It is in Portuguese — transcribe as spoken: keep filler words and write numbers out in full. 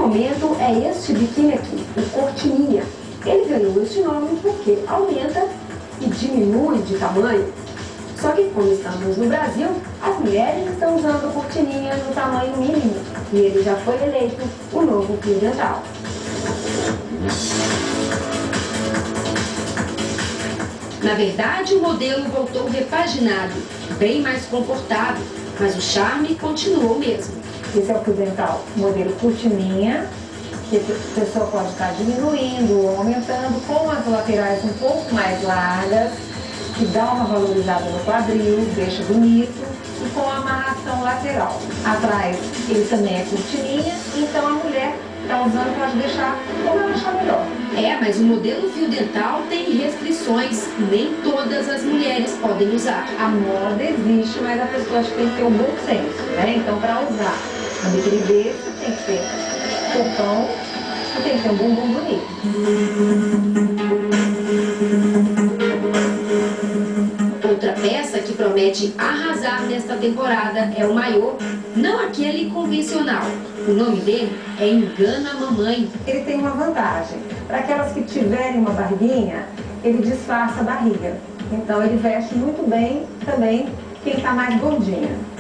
momento é este biquíni aqui, o cortininha. Ele ganhou este nome porque aumenta e diminui de tamanho. Só que como estamos no Brasil, as mulheres estão usando cortininha no tamanho mínimo e ele já foi eleito o novo fio dental. Na verdade, o modelo voltou repaginado, bem mais comportado, mas o charme continuou mesmo. Esse é o fio dental, modelo cortininha, que a pessoa pode estar diminuindo ou aumentando com as laterais um pouco mais largas, que dá uma valorizada no quadril, deixa bonito, e com a amarração lateral. Atrás ele também é cortininha, então a mulher que está usando pode deixar como ela achar melhor. É, mas o modelo fio dental tem restrições, nem todas as mulheres podem usar. A moda existe, mas a pessoa acho que tem que ter um bom senso, né? Então, para usar um biquíni desse, tem que ter corpão e tem que ter um bumbum bonito. Outra peça que promete arrasar nesta temporada é o maiô, não aquele convencional. O nome dele é Engana a Mamãe. Ele tem uma vantagem. Para aquelas que tiverem uma barriguinha, ele disfarça a barriga. Então ele veste muito bem também quem está mais gordinha.